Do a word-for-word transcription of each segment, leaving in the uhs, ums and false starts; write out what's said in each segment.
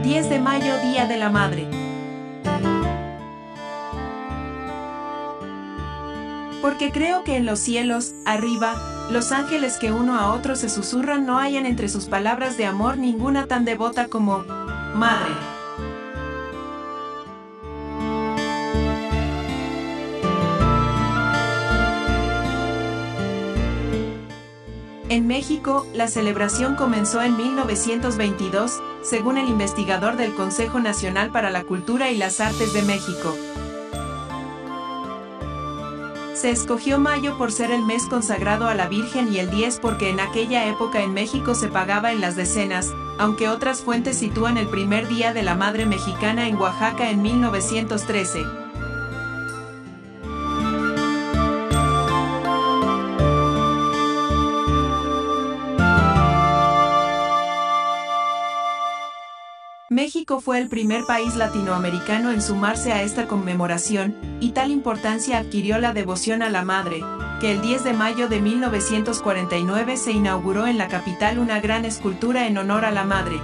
diez de mayo, Día de la Madre. Porque creo que en los cielos, arriba, los ángeles que uno a otro se susurran no hayan entre sus palabras de amor ninguna tan devota como Madre. En México, la celebración comenzó en mil novecientos veintidós, según el investigador del Consejo Nacional para la Cultura y las Artes de México. Se escogió mayo por ser el mes consagrado a la Virgen y el diez porque en aquella época en México se pagaba en las decenas, aunque otras fuentes sitúan el primer Día de la Madre Mexicana en Oaxaca en mil novecientos trece. México fue el primer país latinoamericano en sumarse a esta conmemoración, y tal importancia adquirió la devoción a la Madre, que el diez de mayo de mil novecientos cuarenta y nueve se inauguró en la capital una gran escultura en honor a la Madre.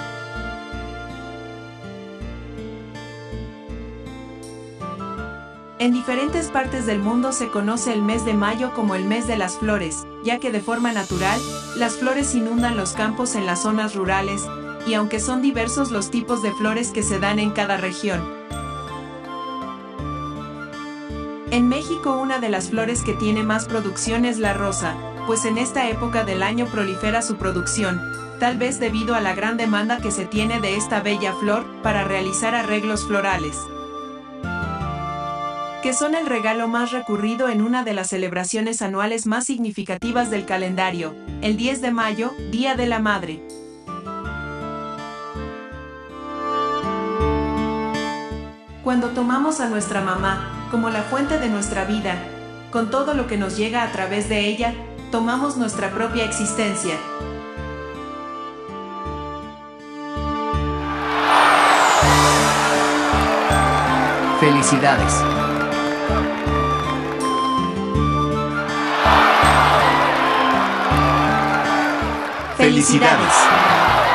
En diferentes partes del mundo se conoce el mes de mayo como el mes de las flores, ya que de forma natural, las flores inundan los campos en las zonas rurales, y aunque son diversos los tipos de flores que se dan en cada región. En México una de las flores que tiene más producción es la rosa, pues en esta época del año prolifera su producción, tal vez debido a la gran demanda que se tiene de esta bella flor para realizar arreglos florales, que son el regalo más recurrido en una de las celebraciones anuales más significativas del calendario, el diez de mayo, Día de la Madre. Cuando tomamos a nuestra mamá como la fuente de nuestra vida, con todo lo que nos llega a través de ella, tomamos nuestra propia existencia. Felicidades. Felicidades.